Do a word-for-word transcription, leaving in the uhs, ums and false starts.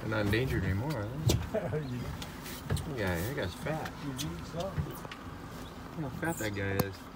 They're not endangered anymore, are they? Yeah, that guy's fat. Look how fat that guy is.